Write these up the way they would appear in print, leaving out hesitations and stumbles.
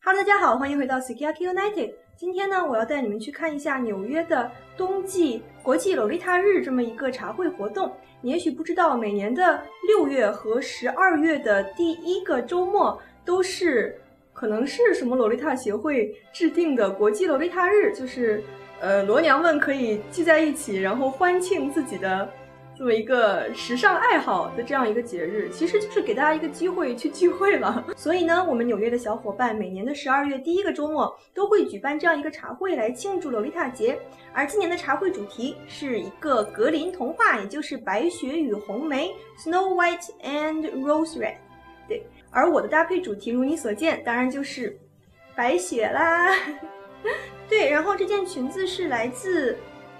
Hello， 大家好，欢迎回到 Sukiyaki United。今天呢，我要带你们去看一下纽约的冬季国际洛丽塔日这么一个茶会活动。你也许不知道，每年的6月和12月的第1个周末都是可能是什么洛丽塔协会制定的国际洛丽塔日，就是罗娘们可以聚在一起，然后欢庆自己的这么一个时尚爱好的这样一个节日，其实就是给大家一个机会去聚会了。所以呢，我们纽约的小伙伴每年的12月第1个周末都会举办这样一个茶会来庆祝洛丽塔节。而今年的茶会主题是一个格林童话，也就是白雪与红莓 Snow White and Rose Red。 对，而我的搭配主题如你所见，当然就是白雪啦。对，然后这件裙子是来自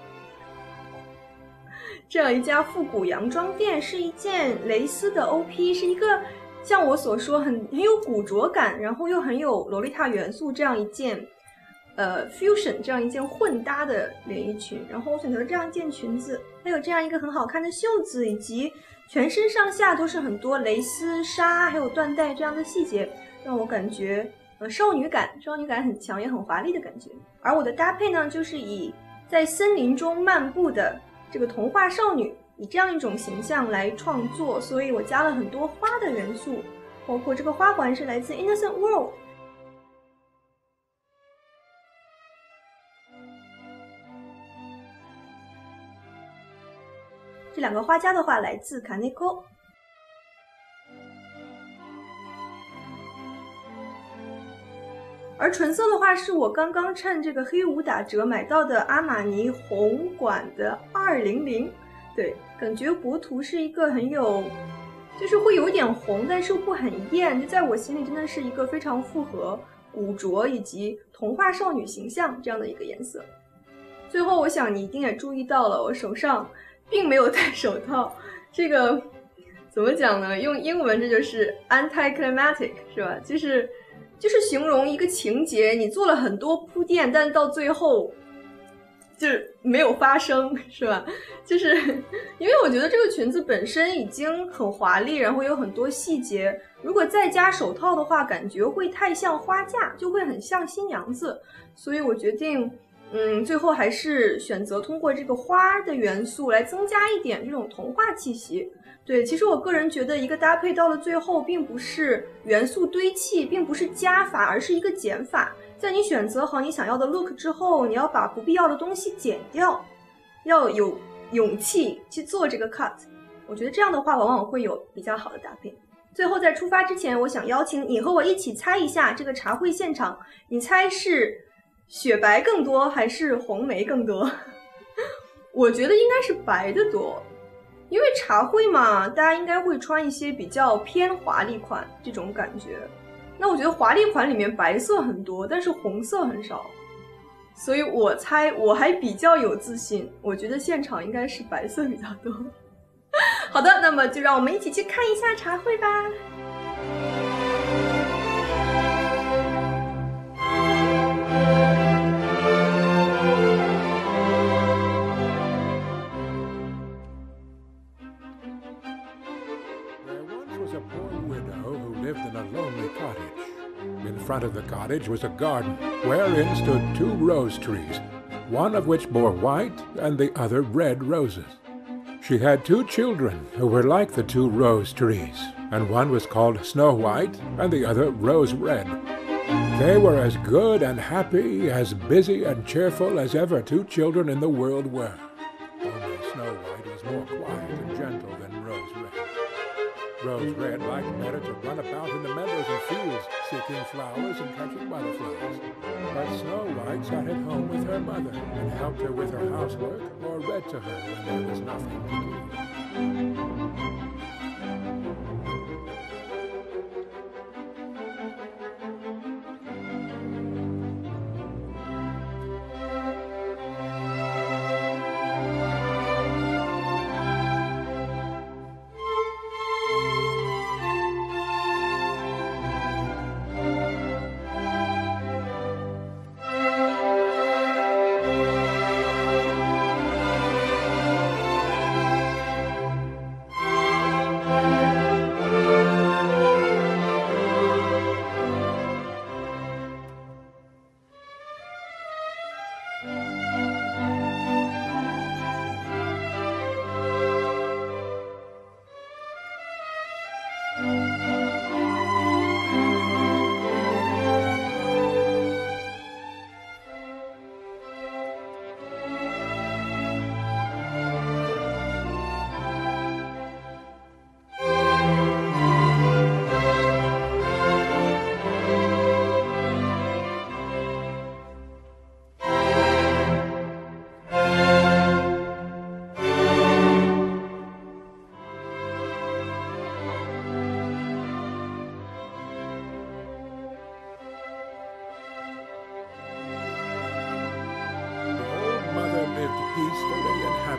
这样一家复古洋装店，是一件蕾丝的 OP， 是一个像我所说很有古着感，然后又很有洛丽塔元素这样一件fusion 这样一件混搭的连衣裙。然后我选择了这样一件裙子，还有这样一个很好看的袖子，以及全身上下都是很多蕾丝纱还有缎带这样的细节，让我感觉少女感很强，也很华丽的感觉。而我的搭配呢，就是以在森林中漫步的这个童话少女，以这样一种形象来创作，所以我加了很多花的元素，包括这个花环是来自 Innocent World。 这两个花夹的话来自 Kaneko。 而纯色的话是我刚刚趁这个黑五打折买到的阿玛尼红管的200。对，感觉国图是一个很有，就是会有点红，但是又不很艳，就在我心里真的是一个非常符合古着以及童话少女形象这样的一个颜色。最后我想你一定也注意到了，我手上并没有戴手套，这个怎么讲呢？用英文这就是 anticlimactic， 是吧？就是形容一个情节，你做了很多铺垫，但到最后就是没有发生，是吧？就是因为我觉得这个裙子本身已经很华丽，然后有很多细节，如果再加手套的话，感觉会太像花架，就会很像新娘子，所以我决定最后还是选择通过这个花的元素来增加一点这种童话气息。对，其实我个人觉得一个搭配到了最后并不是元素堆砌，并不是加法，而是一个减法。在你选择好你想要的 look 之后，你要把不必要的东西减掉，要有勇气去做这个 cut。 我觉得这样的话往往会有比较好的搭配。最后在出发之前，我想邀请你和我一起猜一下这个茶会现场，你猜是雪白更多还是红莓更多？我觉得应该是白的多，因为茶会嘛，大家应该会穿一些比较偏华丽款这种感觉。那我觉得华丽款里面白色很多，但是红色很少，所以我猜我还比较有自信，我觉得现场应该是白色比较多。好的，那么就让我们一起去看一下茶会吧。 In front of the cottage was a garden, wherein stood 2 rose trees, one of which bore white and the other red roses. She had 2 children who were like the 2 rose trees, and one was called Snow White and the other Rose Red. They were as good and happy, as busy and cheerful as ever 2 children in the world were. Only Snow White was more quiet and gentle than Rose Red. Rose Red liked better to run about in the meadows and fields, seeking flowers and catching butterflies. But Snow White sat at home with her mother and helped her with her housework or read to her when there was nothing to do.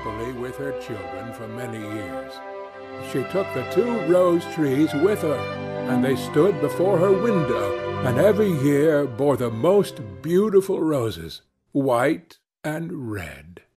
happily with her children for many years. She took the 2 rose trees with her, and they stood before her window, and every year bore the most beautiful roses, white and red.